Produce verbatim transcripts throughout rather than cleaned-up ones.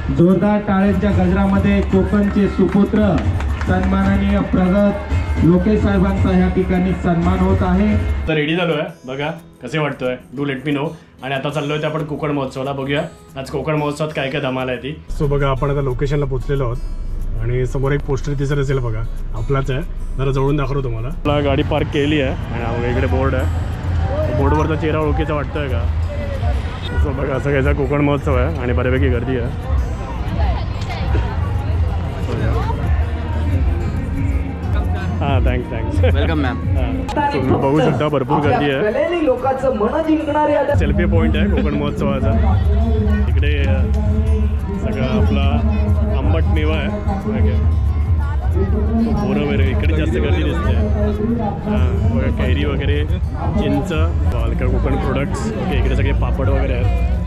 जोरदार टाळ्यांच्या गजरामध्ये कोकणचे सुपुत्र सन्माननीय प्रगत लोकेश साहेबांचा ह्या ठिकाणी सन्मान होत आहे। तर रेडी झालो आहे बघा कसे वाटतोय डू लेट मी नो। आणि आता चाललोय ते आपण कोकण महोत्सवाला बघूया आज कोकण महोत्सवात काय काय धमाल आहे ती। सो बघा आपण आता लोकेशनला पोहोचलेलो आहोत आणि समोर एक पोस्टर दिसत असेल बघा आपलाच आहे, जरा जवळून दाखवतो तुम्हाला। आपला गाडी पार्क केली आहे आणि इकडे बोर्ड आहे, बोर्डवरचा चेहरा ओळखीचा वाटतोय का? सो बघा असं कायचा कोकण महोत्सव आहे आणि बऱ्यापैकी गर्दी आहे। हां थँक्स थँक्स वेलकम मॅम। तुम्ही बघू शकता भरपूर गर्दी आहे, लोकांचं मन जिंकणारे सेल्फी पॉईंट आहे कोकण महोत्सवाचा। इकडे सगळा आपला आंबट मेवा आहे, बोरं वगैरे इकडे जास्त गर्दी दिसते। हां बघा कैरी वगैरे, चिंच, हलका कोकण प्रोडक्ट्स। ओके इकडे सगळे पापड वगैरे आहेत।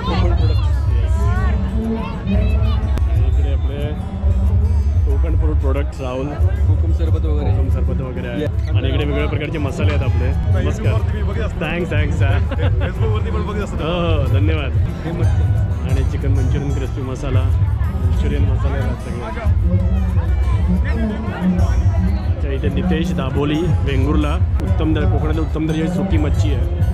इकडे आपले कोकण फ्रूट प्रोडक्ट्स, राहुल कोकम सरबत वगैरे कोकम सरबत वगैरे आहे आणि इकडे वेगवेगळ्या प्रकारचे मसाले आहेत आपले। नमस्कार, थँक्स थँक्स हो हो धन्यवाद। आणि chicken Manchurian crispy masala, Manchurian मसाले आहेत सगळे। अच्छा इथे नितेश दाबोली वेंगुर्ला, उत्तम दर कोकणातली उत्तम दर्जाची सुकी मच्छी आहे।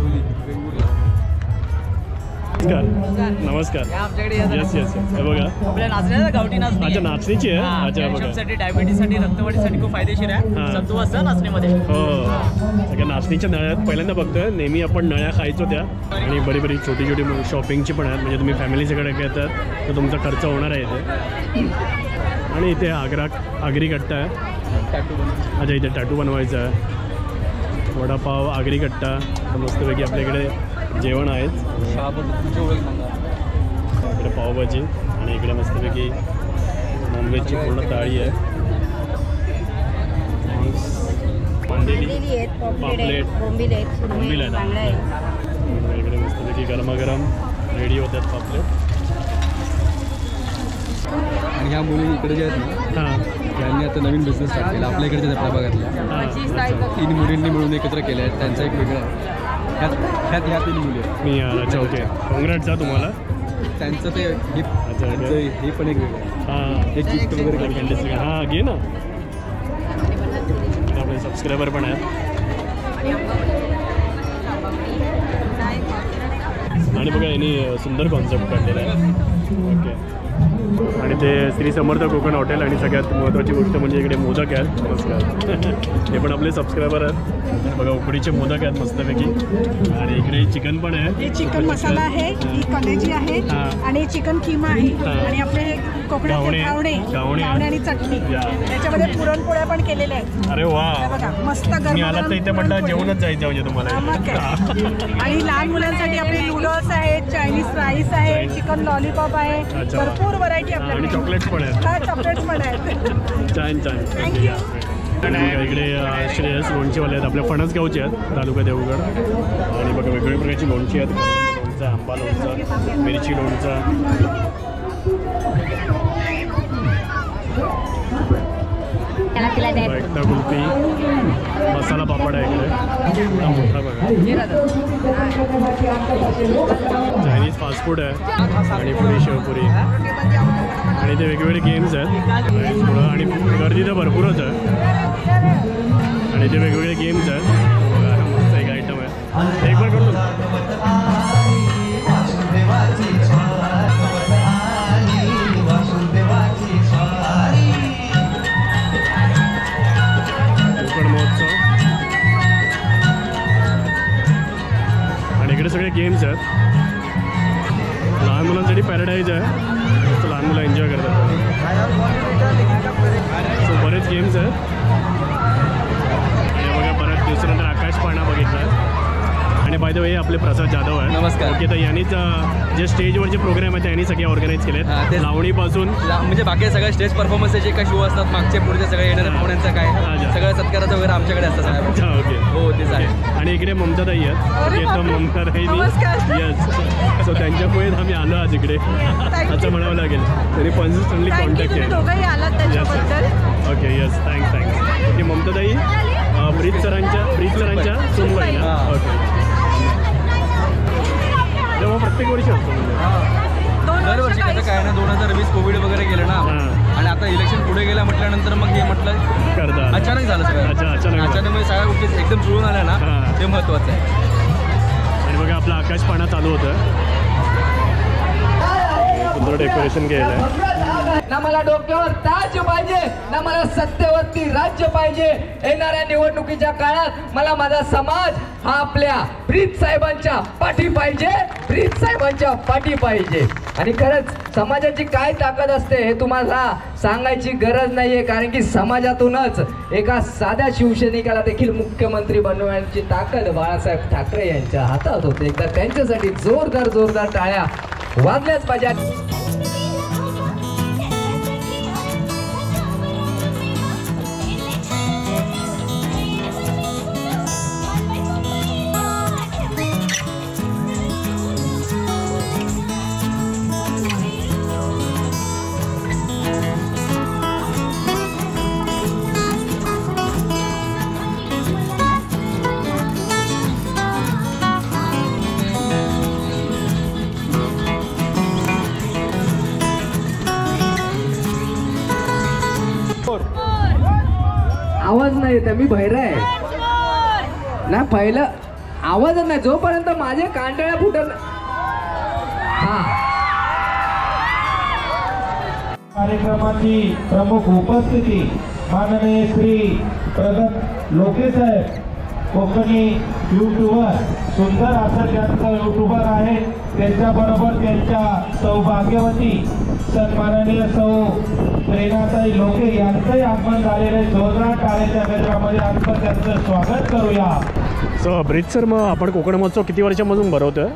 नमस्कार नमस्कार येस येस हे बघा आपल्या नाचण्याचा गावठी नाचणी अच्छा नाचणीची आहे। अच्छा बघा साठी डायबिटीससाठी रक्तवाढीसाठी खूप फायदेशीर आहे, सत्व असतं नाचणीमध्ये। हो सगळ्या नाचणीच्या नळ्यात पहिल्यांदा बघतोय, नेहमी आपण नळ्या खायचो त्या। आणि बरी बरी छोटी छोटी शॉपिंगची पण आहेत, म्हणजे तुम्ही फॅमिलीच्याकडे घेतात तर तुमचा खर्च होणार आहे इथे। आणि इथे आग्रा आगरी कट्टा आहे। अच्छा इथे टॅटू बनवायचा आहे, वडापाव आगरी कट्टा, तर मस्तपैकी आपल्याकडे जेवण आहेत। इकडे पावभाजी आणि इकडे मस्तपैकी नॉनव्हेजची पूर्ण थाळी आहे, पापलेट बोंबील आहेत। इकडे मस्तपैकी गरमागरम रेडी होतात पापलेट। आणि ह्या मुली इकडे जे आहेत ना हां त्यांनी आता नवीन बिझनेस स्टार्ट केला आपल्या इकडच्या आपल्या भागातल्या तीन मुलींनी मिळून एकत्र केले आहेत, त्यांचा एक वेगळा आहे। ह्यात ह्यात ह्या तीन मुली आहेत। मी अच्छा ओके कॉंग्रॅट्स आहे तुम्हाला। त्यांचं ते हे त्यांचं हे पण एक वेगळं आहे। हां एक गिफ्ट वगैरे कंटेस्ट हां घे ना, आपले सबस्क्रायबर पण आहेत। आणि बघा यांनी सुंदर कॉन्सेप्ट काढलेला आहे। ओके आणि ते श्री समर्थ कोकण हॉटेल आणि सगळ्यात महत्त्वाची गोष्ट म्हणजे इकडे मोदक आहेत। नमस्कार हे पण आपले सबस्क्रायबर आहेत। बघा उकडीचे मोदक आहेत मस्तपैकी आणि इकडे चिकन पण आहे, हे चिकन मसाला आहे, ही कलेजी आहे आणि चिकन किमा आहे आणि आपले कोकणातले घावणे घावणे आणि चटणी, त्याच्यामध्ये पुरणपोळ्या पण केलेल्या आहेत। अरे वा बघा मस्त गरम मी आला तर इथे म्हटलं जेवणच जायचं म्हणजे तुम्हाला। आणि लहान मुलांसाठी आपले नूडल्स आहेत, चायनीज राईस आहे, चिकन लॉलीपॉप आहे, भरपूर व्हरायटी आपल्याकडे आणि चॉकलेट्स पण आहेत। हा चॉकलेट्स पण आहेत। छान छान थँक्यू। आणि इकडे श्रेयस लोणचेवाले आहेत, आपल्या फणसगावचे आहेत, तालुका देवगड। आणि बघा वेगवेगळ्या प्रकारची लोणची आहेत, लोणचं, आंबा लोणचं, मिरची लोणचं। एकटा कुल्फी, मसाला पापड आहे इकडे मोठा बघा, चायनीज फास्ट फूड आहे आणि पुरी शेवपुरी आणि ते वेगवेगळे गेम्स आहेत थोडं आणि गर्दी तर भरपूरच आहे आणि ते वेगवेगळे गेम्स आहेत। बघा मस्त एक आयटम आहे, एक बार करतो कोकण महोत्सव आणि इकडे सगळे गेम्स आहेत। लहान मुलांसाठी पॅराडाईज आहे, लहान मुलं एन्जॉय करतात। सो बरेच गेम्स आहेत आणि बघा बऱ्याच दिवसानंतर आकाश पाळणा बघितला आणि बाय द वे आपले प्रसाद जाधव आहे। नमस्कार। ओके तर यांनीच जे स्टेजवरचे प्रोग्राम आहेत त्यांनी सगळे ऑर्गनाईज केले आहेत, लावणीपासून म्हणजे बाकी सगळ्या स्टेज परफॉर्मन्सचे जे काही शो असतात मागचे पुढचे सगळे येणाऱ्या पाहुण्यांचं काय सगळं सत्काराचं वगैरे आमच्याकडे असतं साहेब। अच्छा ओके हो तेच आहे। आणि इकडे ममताताई आहेत, ओके तर ममताताईनी येस सो त्यांच्या पुढे आम्ही आलो आज इकडे असं म्हणावं लागेल, तरी कन्सिस्टंटली कॉन्टॅक्ट केलं। Yes okay yes thanks thanks okay ममताताई ब्रीज सरांच्या ब्रीज सरांच्या सोनबाई ना ओके तेव्हा प्रत्येक वर्षी असतो म्हणजे दरवर्षी कसं काय झाल्यानंतर मग हे म्हटलं करतात. अचानक झालं सगळं. अच्छा, अचानक झालं. अचानक म्हणजे सगळ्या गोष्टी एकदम जुळून आल्या ना, हां. ते महत्त्वाचं आहे. आणि बघा आपलं आकाश पाळणा चालू होतं. सुंदर डेकोरेशन केलं आहे. ना मला डोक्यावर ताज पाहिजे, ना मला सत्तेवरती राज्य पाहिजे. येणाऱ्या निवडणुकीच्या काळात मला माझा समाज हा आपल्या प्रीत साहेबांच्या पाठी पाहिजे, प्रीत साहेबांच्या पाठी पाहिजे. आणि खरंच समाजाची काय ताकद असते हे तुम्हाला सांगायची गरज नाहीये, कारण की समाजातूनच एका साध्या शिवसैनिकाला देखील मुख्यमंत्री बनवण्याची ताकद बाळासाहेब ठाकरे यांच्या हातात होते. एकदा त्यांच्यासाठी जोरदार जोरदार टाळ्या वाजल्याच पाहिजे. आवाज नाही येत, मी बहिरा आहे ना. पहिलं आवाजच नाही, जोपर्यंत माझे कांडळ्या फुटत. हा कार्यक्रमाची प्रमुख उपस्थिती माननीय श्री प्रगत लोके साहेब, कोकणी युट्यूबर, सुंदर असं त्यांचं युट्यूबर आहे. त्यांच्याबरोबर त्यांच्या सौभाग्यवती सन्माननीय सौ प्रेरणाताई लोके यांचंही आगमन झालेलं आहे. जोरदार टाळ्याच्या गजरामध्ये आपण त्यांचं स्वागत करूया. सो ब्रिज सर, मग आपण कोकण महोत्सव किती वर्षांपासून भरवतोय?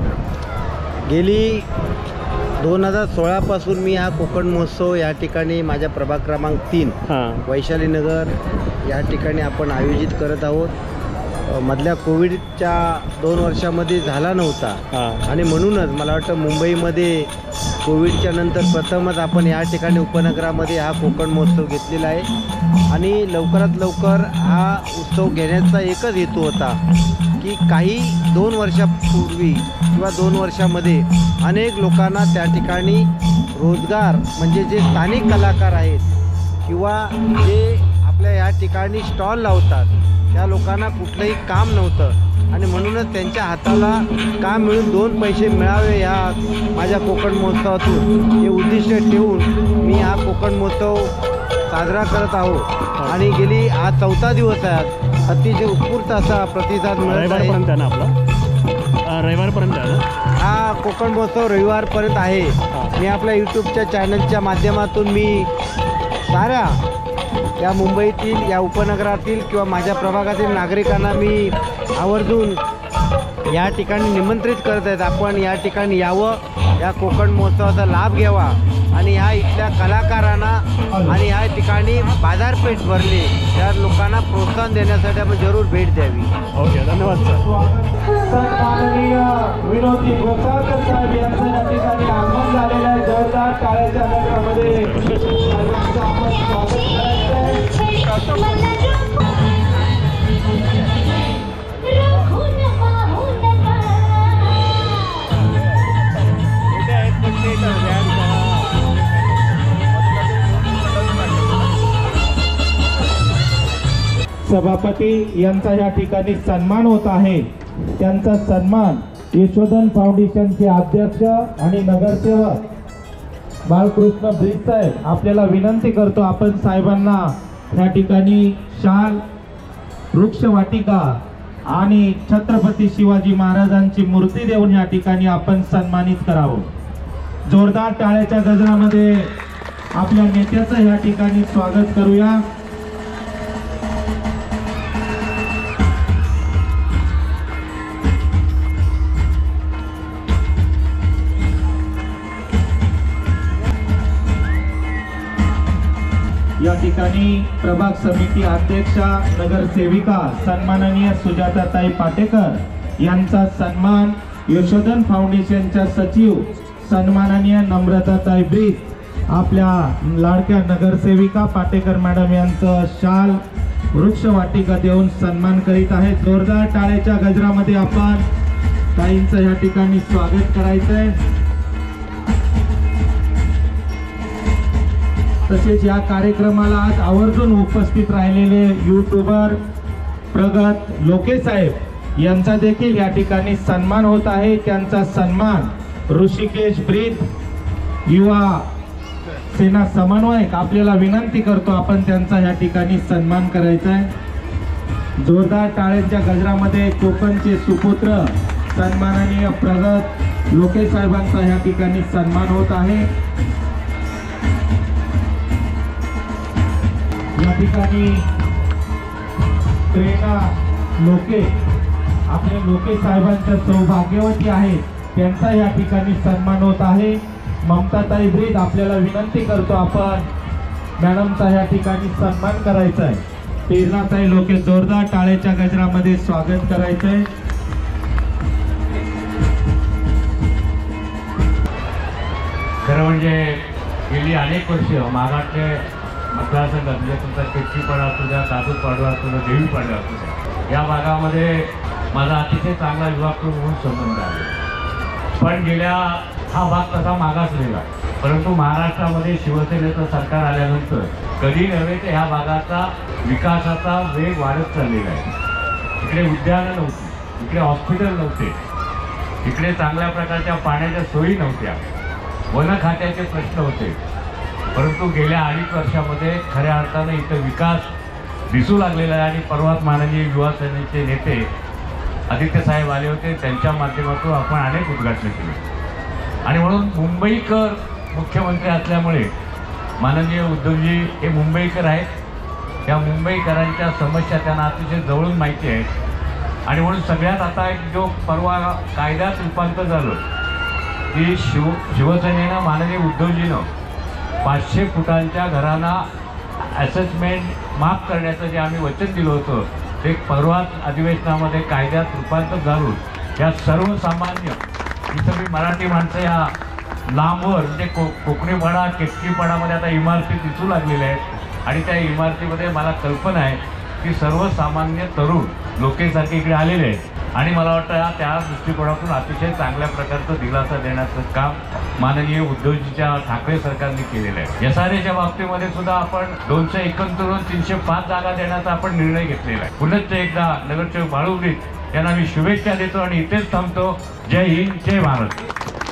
गेली दोन हजार सोळापासून मी हा कोकण महोत्सव या ठिकाणी माझ्या प्रभाग क्रमांक तीन हां वैशालीनगर या ठिकाणी आपण आयोजित करत आहोत. मधल्या कोविडच्या दोन वर्षामध्ये झाला नव्हता हां आणि म्हणूनच मला वाटतं मुंबईमध्ये कोविडच्या नंतर प्रथमच आपण या ठिकाणी उपनगरामध्ये हा कोकण महोत्सव घेतलेला आहे. आणि लवकरात लवकर हा उत्सव घेण्याचा एकच हेतू होता की काही दोन वर्षापूर्वी किंवा दोन वर्षामध्ये अनेक लोकांना त्या ठिकाणी रोजगार म्हणजे जे स्थानिक कलाकार आहेत किंवा जे आपल्या या ठिकाणी स्टॉल लावतात त्या लोकांना कुठलंही काम नव्हतं आणि म्हणूनच त्यांच्या हाताला काम मिळून दोन पैसे मिळावे या माझ्या कोकण महोत्सवातून हे उद्दिष्ट ठेवून मी हा कोकण महोत्सव साजरा करत आहोत. आणि गेली हा चौथा दिवस आहे. अतिशय उत्स्फूर्त असा प्रतिसाद मिळत आहे. रविवारपर्यंत आहे ना आपला? रविवारपर्यंत आहे ना हा कोकण महोत्सव? रविवारपर्यंत आहे. मी आपल्या यूट्यूबच्या चॅनलच्या माध्यमातून मी साऱ्या या मुंबईतील या उपनगरातील किंवा माझ्या प्रभागातील नागरिकांना मी आवर्जून या ठिकाणी निमंत्रित करत आहेत. आपण या ठिकाणी यावं, या कोकण महोत्सवाचा लाभ घ्यावा आणि ह्या इथल्या कलाकारांना आणि या ठिकाणी बाजारपेठ भरली त्या लोकांना प्रोत्साहन देण्यासाठी आपण जरूर भेट द्यावी. ओके, धन्यवाद सर. सन्माननीय विनोदी गोसाळकर साहेब यांचं या ठिकाणी आगमन झालेलं आहे. जोरदार टाळ्याच्या गजरामध्ये सर्वांचं आपण स्वागत करायचं आहे. सभापती यांचा या ठिकाणी सन्मान होत आहे. त्यांचा सन्मान यशोधन फाउंडेशनचे अध्यक्ष आणि नगरसेवक बाळकृष्ण ब्रिज साहेब आपल्याला विनंती करतो, आपण साहेबांना या ठिकाणी शाल, वृक्षवाटिका आणि छत्रपती शिवाजी महाराजांची मूर्ती देऊन या ठिकाणी आपण सन्मानित करावं. जोरदार टाळ्याच्या गजरामध्ये आपल्या नेत्याचं या ठिकाणी स्वागत करूया. या ठिकाणी प्रभाग समिती अध्यक्षा नगरसेविका सन्माननीय सुजाताताई पाटेकर यांचा सन्मान, यशोधन फाउंडेशनच्या सचिव सन्माननीय नम्रताताई ब्रिज, आपल्या लाडक्या नगरसेविका पाटेकर मॅडम यांचं शाल, वृक्षवाटिका देऊन सन्मान करीत आहेत. जोरदार टाळ्याच्या गजरामध्ये आपण ताईंचं या ठिकाणी स्वागत करायचंय. तसेच या कार्यक्रमाला आज आवर्जून उपस्थित राहिलेले यूट्यूबर प्रगत लोके साहेब यांचा देखील या ठिकाणी सन्मान होत आहे. त्यांचा सन्मान ऋषिकेश ब्रीद युवा सेना समन्वयक आपल्याला विनंती करतो, आपण त्यांचा या ठिकाणी सन्मान करायचा आहे. जोरदार टाळ्यांच्या गजरामध्ये कोकणचे सुपुत्र सन्माननीय प्रगत लोके साहेबांचा या ठिकाणी सन्मान होत आहे. या ठिकाणी प्रेरणा लोके आपले लोके साहेबांच्या सौभाग्यवती आहेत, त्यांचा या ठिकाणी सन्मान होत आहे. ममताताई ब्रीद आपल्याला विनंती करतो, आपण मॅडमचा या ठिकाणी सन्मान करायचा आहे. प्रेरणाताई लोके जोरदार टाळ्याच्या गजरामध्ये स्वागत करायचं आहे. खरं म्हणजे गेली अनेक वर्ष मागाटले मतदारसंघात म्हणजे तुमचा केतकीपाडा असू द्या, काजूपाडा असू द्या, देवीपाडा असू द्या, या भागामध्ये माझा अतिशय चांगला विभाग म्हणून संबंध आहे. पण गेल्या हा भाग तसा मागासलेला, परंतु महाराष्ट्रामध्ये शिवसेनेचं सरकार आल्यानंतर कधी नव्हे तर ह्या भागाचा विकासाचा वेग वाढत चाललेला आहे. इकडे उद्यानं नव्हती, इकडे हॉस्पिटल नव्हते, इकडे चांगल्या प्रकारच्या पाण्याच्या सोयी नव्हत्या, वन खात्याचे प्रश्न होते. परंतु गेल्या अडीच वर्षामध्ये खऱ्या अर्थानं इथं विकास दिसू लागलेला आहे. आणि परवाच माननीय युवा सेनेचे नेते आदित्य साहेब आले होते, त्यांच्या माध्यमातून आपण अनेक उद्घाटन केले. आणि म्हणून मुंबईकर मुख्यमंत्री असल्यामुळे माननीय उद्धवजी हे मुंबईकर आहेत. त्या मुंबईकरांच्या समस्या त्यांना अतिशय जवळून माहिती आहेत. आणि म्हणून सगळ्यात आता एक जो परवा कायद्यात रूपांतर झालं की शिव शिवसेनेनं माननीय उद्धवजीनं पाचशे फुटांच्या घरांना असेसमेंट माफ करण्याचं जे आम्ही वचन दिलं होतं ते परवाच अधिवेशनामध्ये कायद्यात रूपांतर घालून या सर्वसामान्य इथं मी मराठी माणसं या लांबवर म्हणजे को कोकणीपाडा केतकीपाडामध्ये आता इमारती दिसू लागलेल्या आहेत. आणि त्या इमारतीमध्ये मला कल्पना आहे की सर्वसामान्य तरुण लोकेसाठी इकडे आलेले आहेत. आणि मला वाटतं त्या दृष्टिकोनातून अतिशय चांगल्या प्रकारचं दिलासा देण्याचं काम माननीय उद्धवजीच्या ठाकरे सरकारने केलेलं आहे. एस आर एच्या बाबतीमध्ये सुद्धा आपण दोनशे एकोणतीस तीनशे पाच जागा देण्याचा आपण निर्णय घेतलेला आहे. पुनश्च एकदा नगरसेवक बाळू ब्रीद यांना मी शुभेच्छा देतो आणि इथेच थांबतो. जय हिंद, जय महाराष्ट्र.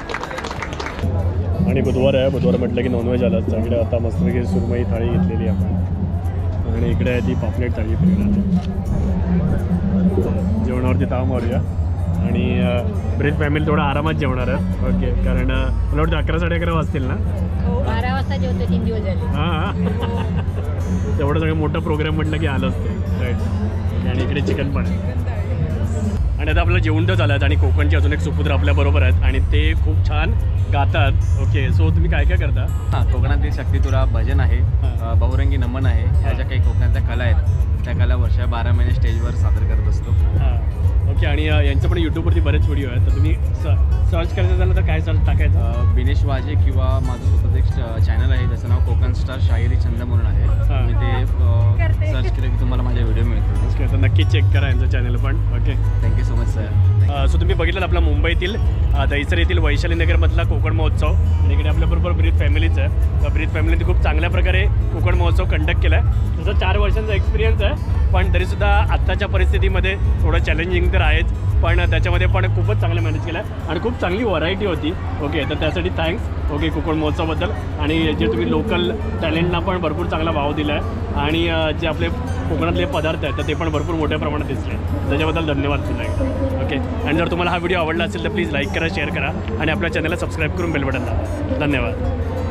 आणि बुधवार आहे, बुधवार म्हटलं की नॉनव्हेज आलं. चांगलं आता मस्तपैकी सुरमई थाळी घेतलेली आपण. आणि इकडे आहे ती पापलेट थाळी प्रेरणाची. जेवणावरती ताव मारूया. आणि ब्रीद फॅमिली थोडं आरामात जेवणार आहे. ओके, कारण मला वाटतं अकरा साडे अकरा वाजतील ना. बारा वाजता जेवतो, तीन दिवस झाले. हां तेवढं सगळं मोठं प्रोग्राम म्हटलं की आलं असतं. राईट. आणि इकडे चिकन पण आहे. आणि आता आपल्याला जेवण तर झालं आहेत आणि कोकणचे अजून एक सुपुत्र आपल्याबरोबर आहेत आणि ते खूप छान गातात. ओके, सो तुम्ही काय काय करता? हां, कोकणातील शक्तितुरा भजन आहे, बहुरंगी नमन आहे, ह्या ज्या काही कोकणाच्या कला आहेत त्या कला वर्षा बारा महिने स्टेजवर सादर करत असतो. हां, ओके. आणि यांचं पण यूट्यूबवरती बरेच व्हिडिओ आहेत, तर तुम्ही सर्च करायचं झालं तर काय सर्च टाकायचं? बिनेश वाजे किंवा माझं स्वतःचं एक चॅनल आहे ज्याचं नाव कोकण स्टार शाहिरी छंद म्हणून आहे. मी ते सर्च केलं की तुम्हाला माझे व्हिडिओ मिळतील. ओके, तर नक्की चेक करा यांचं चॅनल पण. Okay, thank you so much sir. So तुम्ही बघितलं आपला मुंबईतील दहिसर येथील वैशाली नगरमधला कोकण महोत्सव. आणि इकडे आपल्याबरोबर ब्रीद फॅमिलीच आहे. तर ब्रीद फॅमिलीने खूप चांगल्या प्रकारे कोकण महोत्सव कंडक्ट केला आहे. तसं चार वर्षांचा एक्सपिरियन्स आहे, पण तरीसुद्धा आत्ताच्या परिस्थितीमध्ये थोडं चॅलेंजिंग तर आहेच, पण त्याच्यामध्ये पण खूपच चांगलं मॅनेज केलं आहे आणि खूप चांगली व्हरायटी होती. ओके, तर त्यासाठी थँक्स. ओके, कोकण महोत्सवाबद्दल. आणि जे तुम्ही लोकल टॅलेंटना पण भरपूर चांगला भाव दिला आहे आणि जे आपले कोकणातले पदार्थ आहेत तर ते पण भरपूर मोठ्या प्रमाणात दिसले, त्याच्याबद्दल धन्यवाद पुन्हा एकदा. ओके, आणि जर तुम्हाला हा व्हिडिओ आवडला असेल तर प्लीज लाईक करा, शेअर करा आणि आपल्या चॅनलला सबस्क्राईब करून बेल बटन दाबा. धन्यवाद.